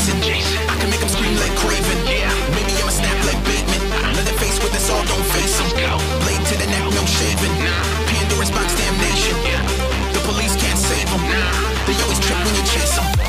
Jason. I can make them scream like Craven. Maybe I'ma snap like Batman. Leather face with this all, don't face them. Blade to the neck, no shaving. Pandora's box, damnation. The police can't save them. They always trip when you chase them.